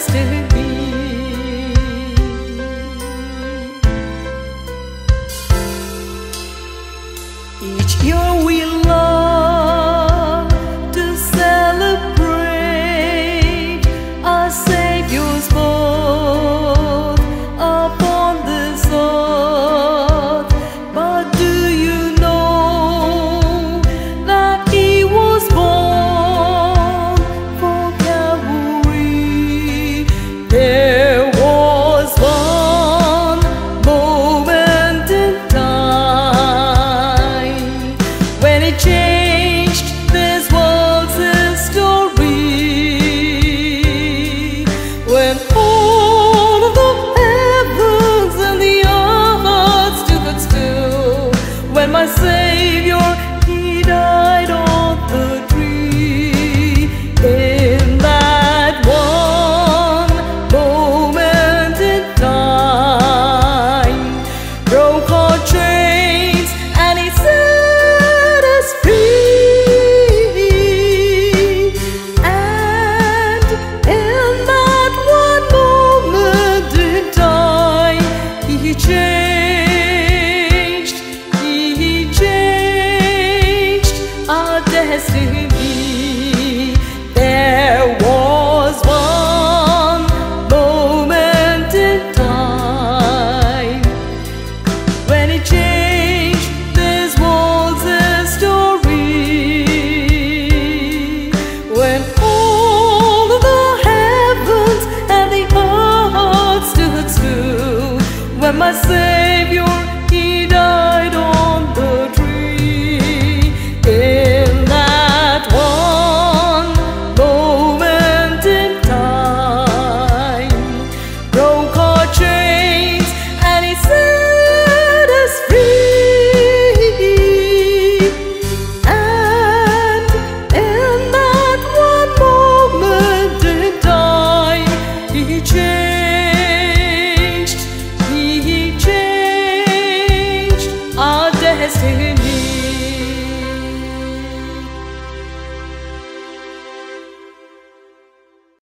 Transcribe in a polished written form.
destiny. Each year we love to celebrate our Savior's birth upon this earth. But do you know that He was born for Calvary? There was one moment in time when He changed this world's history, when all of the heavens and the earth stood still, when my Savior, He died on the tree. In that one moment in time, broke our chains and He set us free. And in that one moment in time, He changed our destiny. There was one moment in time when He changed this world's history, when all of the heavens and the earth stood still, when my Savior, He died on the tree. In that one moment in time, broke our chains and He set us free. And in that one moment in time, He changed our destiny.